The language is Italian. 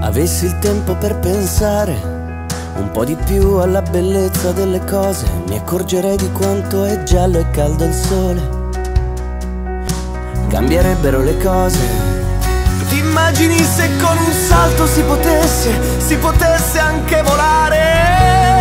Avessi il tempo per pensare un po' di più alla bellezza delle cose, mi accorgerei di quanto è giallo e caldo il sole. Cambierebbero le cose. Ti immagini se con un salto si potesse anche volare?